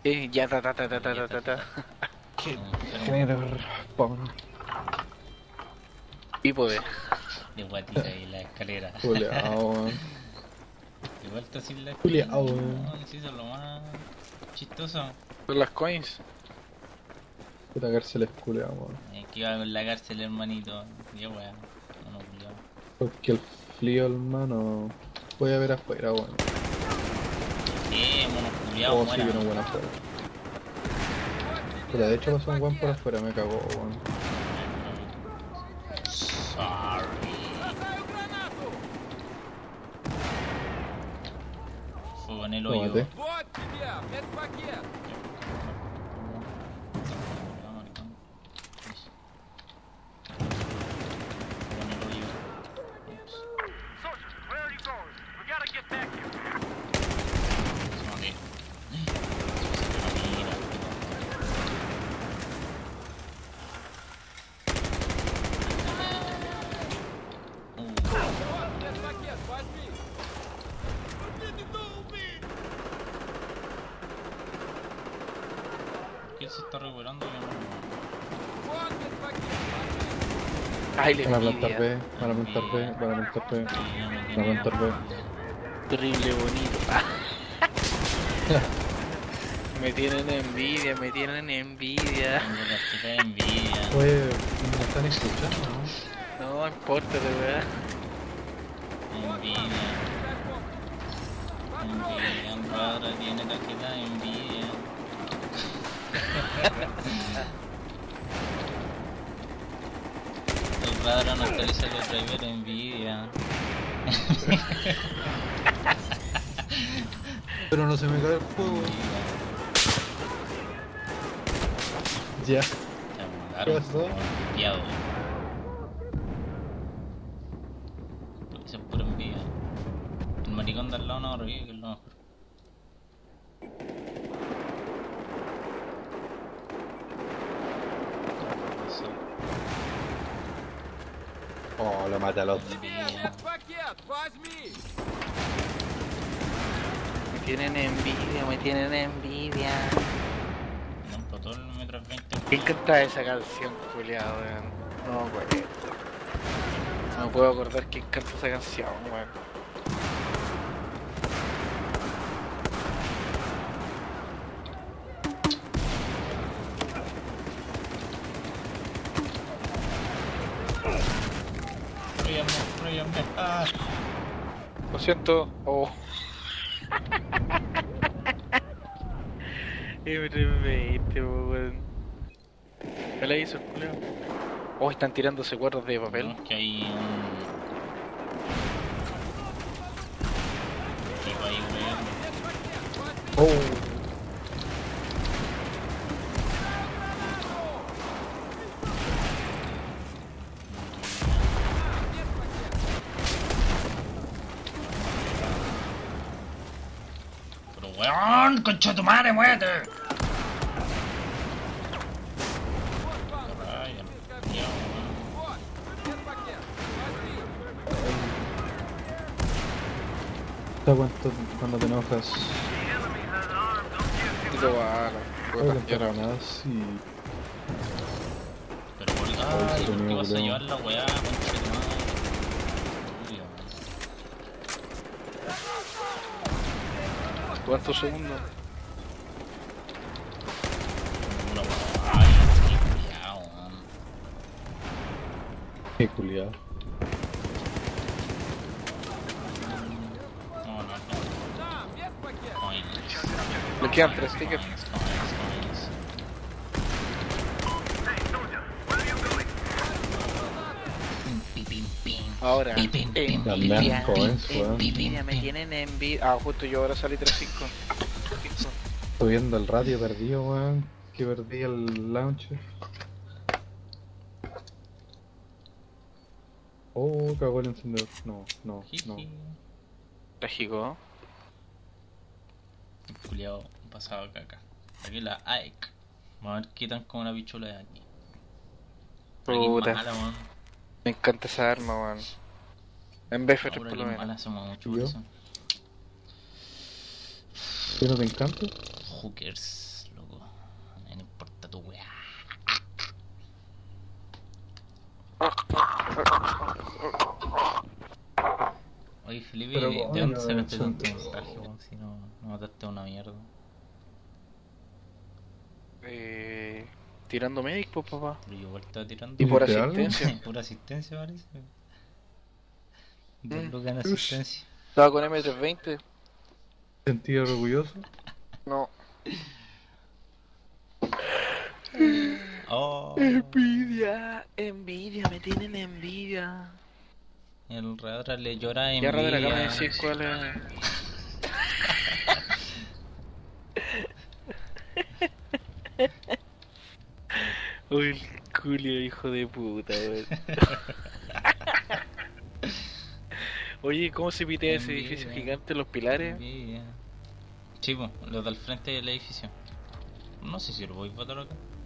Ya, ta. ¿Qué? Pero Generar spawn. Hipode. de guatita y la escalera. Culeao, weón. Igual está sin la escalera. Culeao, weón. No, si eso es lo más chistoso. Son las coins. Puta cárcel es culeao, weón. Que iba con la cárcel, hermanito. Qué weá. No, culiao. Porque el frío, hermano. Voy a ver afuera, weón. Mono culiao, Oh, sí, muera. vieron buena afuera. Puta, de hecho pasó un weón por afuera, me cagó, weón. Sorry. Fuego en el Lo hoyo. maté. Вот тебе, медпакет! Вот медпакет, возьми! ¿Quién se está recuperando? Вот медпакет, возьми! Ay, le Van a plantar envidia. B, van a plantar B, van a plantar B, van a plantar B. Terrible bonito. Me tienen envidia, me tienen envidia. Tengo tarjeta de envidia. Oye, ¿me están escuchando, no? No importa, de verdad. Envidia. Envidia. Ahora tiene tarjeta de envidia. El radar no actualiza los drivers de envidia. Pero no se me cae el fuego. Ya. Ya ¿Qué pasó? Piado. Eso es pura envidia. El maricón de al lado no revive, que es lo mejor. Eso. Oh, lo maté al otro. Envidia. Медпакет, возьми! Me tienen envidia, me tienen envidia. Me explotó el metro 20. ¿Quién canta esa canción, culiado, weón? No, weón. No puedo acordar quién canta esa canción, weón. Ríame. Ah. Lo siento. Oh. M320, weón. ¿Qué le hizo el culiao? Oh, están tirándose cuerdas de papel. No, que hay un... tipo ahí, weón. Oh. Pero weón, concha de tu madre, muévete. Ryan, ya, weón. Вот, медпакет, возьми! ¿Sabes cuánto cuando te enojas? Tito bala. Puedo plantar granadas y... Pero por... Ay, Ay, ¿por qué sonido, vas a weón. llevar la weá, concha de tu madre? Uy, weón. ¿Cuántos segundos? Una weá. Ay, qué culiao, weón. Qué culiado. No. Да, медпакет! Coins. Le quedan 3 tickets. Coins. Ahora. También coins, weón. Envidia, me tienen envidia. Ah, justo yo ahora salí 3-5. Estoy viendo el radio perdido, weón. Que perdí el launcher. Oh, cagó el encendedor. No. Trágico. Culiao, pasado caca. Aquí la AEK. Vamos a ver qué tan como una pichula de aquí. Pero aquí es Puta. mala, weón. Me encanta esa arma, weón. En BF3 Ahora por aquí lo es menos. mala, hacemos mucho ¿Y por yo? eso. ¿Qué no te encanta? Hookers. Felipe, Pero, ¿de coño, dónde sacaste son- tanto montaje, weón? Si no mataste a una mierda. Tirando medic, pues papá. Pero yo igual estaba tirando. Y por ¿Hiciste algo? asistencia. Pura asistencia parece. 2 Mm. lucas en asistencia. Estaba con M320. ¿Sentí orgulloso? No. Oh, Envidia, envidia, me tienen envidia. el Radra le llora Ya rato acá me envidia. decís cuál es. Uy, el Julio, hijo de puta, weón. Oye, ¿cómo se pitea ese Envidia. edificio gigante, los pilares? Envidia. Sí, pues, los del frente del edificio. No sé si lo voy a botar acá.